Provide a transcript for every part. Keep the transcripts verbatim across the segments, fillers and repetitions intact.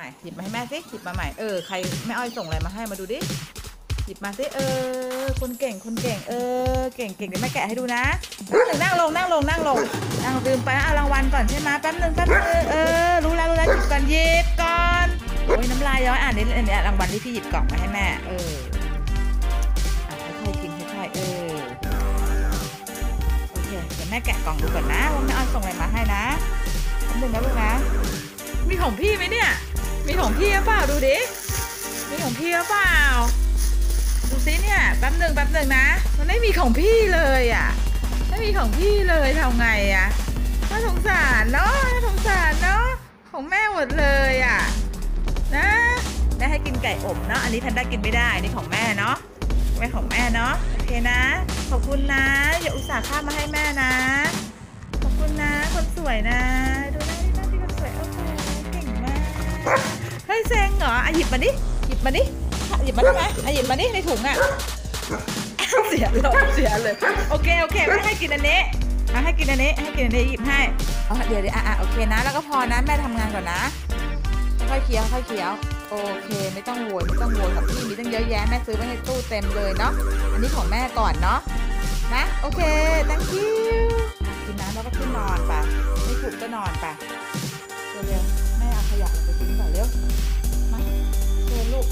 หยิบมาให้แม่สิหยิบมาใหม่เออใครแม่อ้อยส่งอะไรมาให้มาดูดิหยิบมาสิเออคนเก่งคนเก่งเออเก่งเก่งเดี๋ยวแม่แกะให้ดูนะนั่งลงนั่งลงนั่งลงนั่งลืมไปเอารางวัลก่อนใช่ไหมแป๊บนึงแป๊บนึงเออรู้แล้วรู้แล้วหยิบก่อนหยิบก่อนโอ้ยน้ำลายย้อยอ่านนี่อันนี้รางวัลที่พี่หยิบกล่องมาให้แม่เออค่อยๆกินค่อยๆเออโอเคเดี๋ยวแม่แกะกล่องดูก่อนนะว่าแม่อ้อยส่งอะไรมาให้นะแป๊บนึงนะลูกนะมีของพี่ไหมเนี่ยมีของพี่หรือเปล่าดูดิมีของพี่หรือเปล่าดูซิเนี่ยแป๊บหนึ่งแป๊บหนึ่งนะมันไม่มีของพี่เลยอ่ะไม่มีของพี่เลยทำไงอ่ะน่าสงสารเนาะน่าสงสารเนาะของแม่หมดเลยอ่ะนะแม่ให้กินไก่อบเนาะอันนี้แพนด้ากินไม่ได้อันนี้ของแม่เนาะแม่ของแม่เนาะโอเคนะขอบคุณนะอย่าอุตส่าห์ข้ามมาให้แม่นะขอบคุณนะคนสวยนะดูหน้าที่หน้าที่คนสวยโอ้โหเก่งมากเฮ้ยเซ็งเหรออ่ะหยิบมาดิหยิบมาดิหยิบมาได้ไหมหยิบมาดิในถุงอ่ะเสียเลยเสียเลยโอเคโอเคไม่ให้กินอันนี้ให้กินอันนี้ให้กินอันนี้หยิบให้อ๋อเดี๋ยวเดี๋ยวอ่ะโอเคนะแล้วก็พอนะแม่ทำงานก่อนนะค่อยเคี้ยวค่อยเคี้ยวโอเคไม่ต้องโวยไม่ต้องโวยของพี่มีตั้งเยอะแยะแม่ซื้อไว้ในตู้เต็มเลยเนาะอันนี้ของแม่ก่อนเนาะนะโอเค thank you กินน้ำแล้วก็ขึ้นนอนไปไม่ถูกก็นอนไปเร็วๆแม่เอาขยะไปทิ้งก่อนเร็วมาเชิญลูก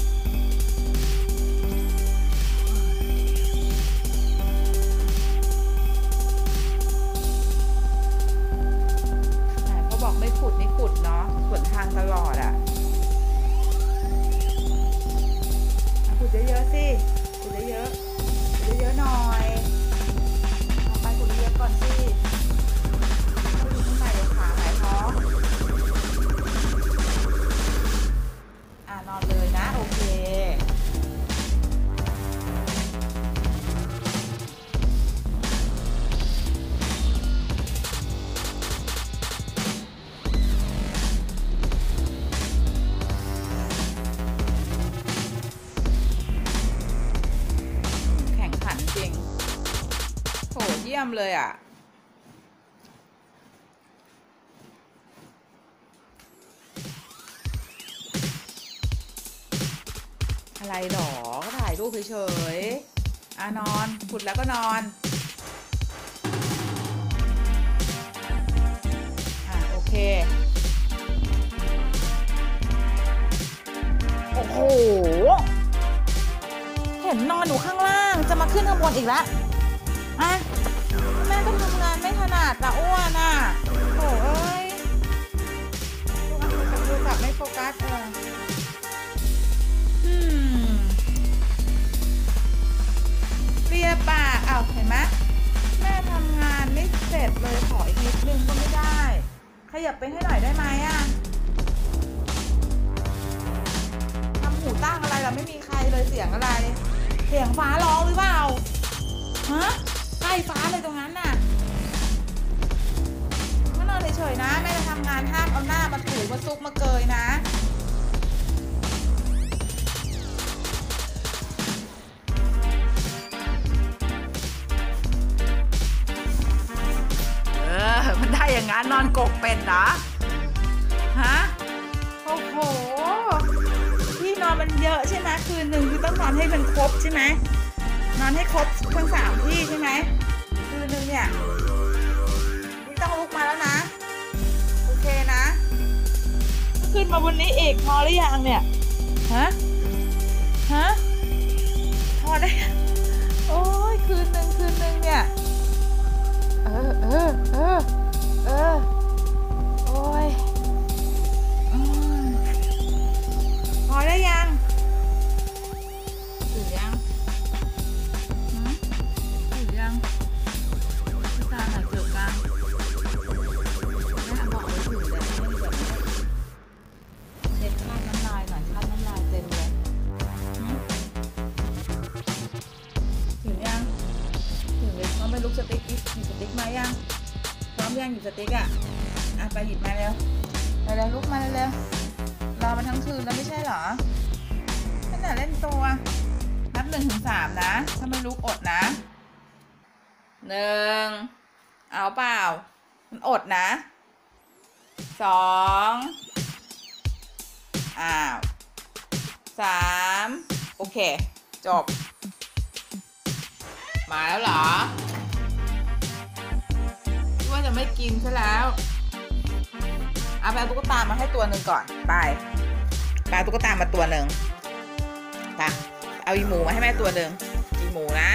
บอกไม่ขุดไม่ขุดเนาะสวนทางตลอดอ่ะขุดเยอะๆสิขุดเยอะๆขุดเยอะๆหน่อยเอาไปขุดเยอะก่อนสิขุดข้างในเดี๋ยวขาหายท้องอ่ะนอนเลยนะโอเคเยี่ยมเลยอ่ะอะไรหรอก็ถ่ายรูปเฉยๆอ่ะนอนขุดแล้วก็นอนอ่ะโอเคโอ้โหเห็นนอนอยู่ข้างล่างจะมาขึ้นข้างบนอีกแล้วอ่ะแม่ก็ทำงานไม่ถนัดละอ้วนอ่ะโอ้ยดูกับไม่โฟกัสเอออืมเรียปากอ้าวเห็นไหมแม่ทำงานไม่เสร็จเลยขออีกนิดนึงก็ไม่ได้ขยับไปให้หน่อยได้ไหมอ่ะทำหูตั้งอะไรเราไม่มีใครเลยเสียงอะไรเสียงฟ้าร้องหรือเปล่าฮะใกล้ฟ้าเลยตรงนั้นน่ะก็นอนเฉยๆนะแม่จะทำงานห้ามเอาหน้ามาถูมาซุกมาเกยนะเออมันได้อย่างงั้นนอนกกเป็ดเหรอฮะโอ้โหที่นอนมันเยอะใช่ไหมคืนหนึ่งคือต้องนอนให้มันครบใช่ไหมนอนให้ครบทั้งสามที่ใช่ไหมคืนนึงเนี่ยนี่ต้องลุกมาแล้วนะโอเคนะขึ้นมาบนนี้อีกพอหรือยังเนี่ยฮะฮะพอได้โอ้ยคืนนึงคืนนึงเนี่ยเออเออเออเออโอ้ยอืมพอได้ยังถึงยังถึงยังพี่ตาหน่อยเกือบกลางแม่บอกเลยถึงแต่ไม่แบบเช็ดคราบน้ำลายหน่อยคราบน้ำลายเต็มเลยถึงยังถึงเลยต้องไปลุกสติ๊กอีกหยิบสติ๊กมายังพร้อมยังหยิบสติ๊กอ่ะอ่ะไปหยิบมาเร็วไปเร็วลุกมาเร็วรอมาทั้งคืนแล้วไม่ใช่เหรอขนาดเล่นตัวนับหนึ่งถึงสามนะถ้าไม่ลุกอดนะหนึ่งเอาเปล่ามันอดนะสองอ้าวสามโอเคจบมาแล้วเหรอที่ว่าจะไม่กินซะแล้วเอาไปเอาตุ๊กตามาให้ตัวหนึ่งก่อนไปไปเอาตุ๊กตามาตัวหนึ่งไปเอาอีหมูมาให้แม่ตัวหนึ่งอีหมูนะ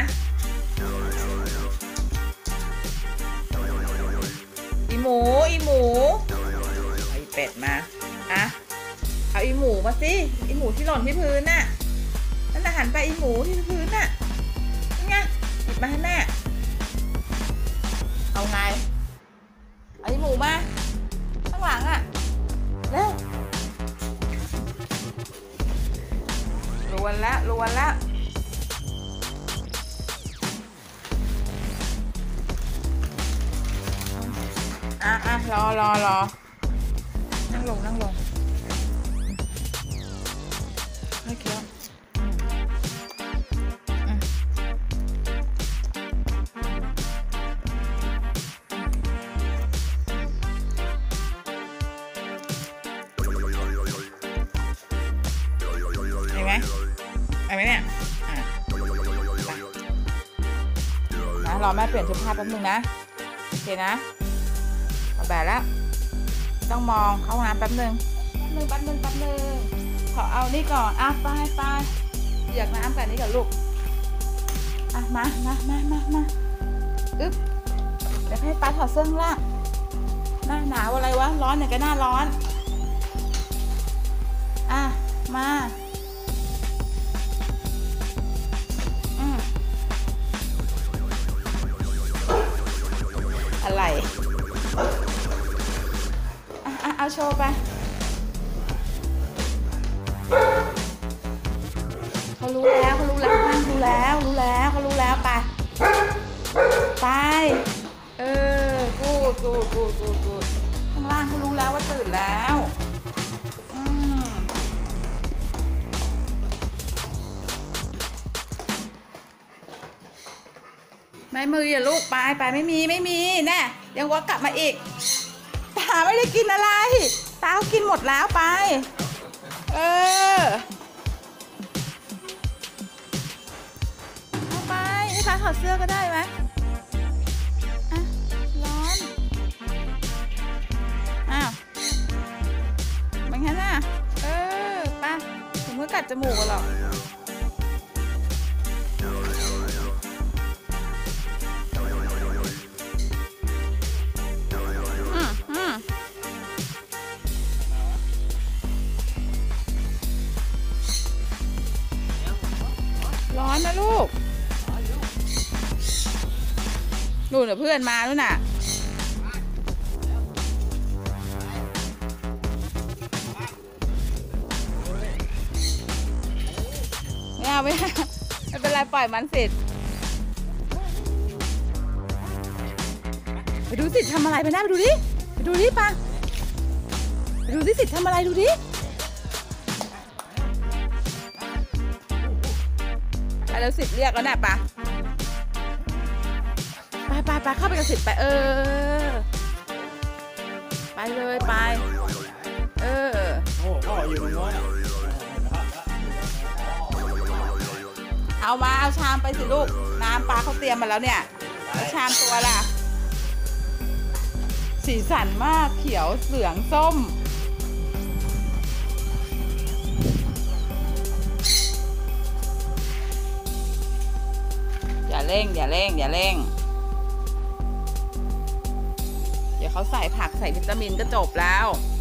อีหมูอีหมูเอาอีเป็ดมาอะเอาอีหมูมาสิอีหมูที่หล่นที่พื้นน่ะนั่นน่ะหันไปอีหมูที่พื้นน่ะนี่ไงหยิบมาให้แม่เอาไงเอาอีหมูมาข้างหลังอ่ะเร็วรวนแล้วรวนแล้วอ่ะอ่ะรอรอรอนั่งลงนั่งลงให้เคี้ยวเห็นไหมเห็นไหมเนี่ยอ่ะนะรอแม่เปลี่ยนชุดผ้าแป๊บนึงนะโอเคนะเอาแบบแล้วต้องมองเข้าห้องน้ำแป๊บนึงแป๊บนึงแป๊บนึงแป๊บนึงขอเอานี่ก่อนอ่ะไปไปอยากน้ำแบบนี้ก่อนลูกอ่ะมามามามามาอึ๊บเดี๋ยวให้ป้าถอดเสื้อข้างล่างหน้าหนาวอะไรวะร้อนเนี่ยก็หน้าร้อนอ่ะมาอืมอะไรอ่ะอ่ะเอาโชว์ไปเขารู้แล้วเขารู้แล้วเขารู้แล้วรู้แล้วเขารู้แล้วไปไปเออกูกูกูกูกูข้างล่างเขารู้แล้วว่าตื่นแล้วอืมไม่มืออย่าลูกไปไปไม่มีไม่มีแน่ยังว่ากลับมาอีกตาไม่ได้กินอะไรตาเขากินหมดแล้วไปเออเอาไปให้ตาถอดเสื้อก็ได้ไหมอ่ะร้อนอ้าวมันแค่น่ะเออไปถึงเมื่อกัดจมูกกันหรอกร้อนนะลูกนู่นเพื่อนมาแล้วน่ะไม่เอาไม่เอาไม่เป็นไรปล่อยมันสิไปดูสิทำอะไรไปนะไปดูดิไปดูดิป่ะไปดูดิสิทำอะไรดูดิไปแล้วสิเรียกแล้วน่ะป่ะไปไปไปเข้าไปกับสิไปเออไปเลยไปเออโอ้พ่ออยู่ตรงโน้นเอามาเอาชามไปสิลูกน้ำปลาเขาเตรียมมาแล้วเนี่ยชามตัวล่ะสีสันมากเขียวเหลืองส้มอย่าเร่งอย่าเร่งอย่าเร่งเดี๋ยวเขาใส่ผักใส่วิตามินก็จบแล้ว